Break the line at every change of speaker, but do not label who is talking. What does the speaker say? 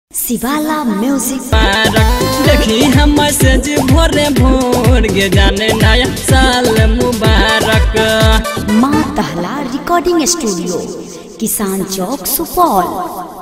शिवाला म्यूजिक
देखी हम मैसेज भोरे भोर के जाने नया साल मुबारक।
माँ तहला रिकॉर्डिंग स्टूडियो, किसान चौक, सुपौल।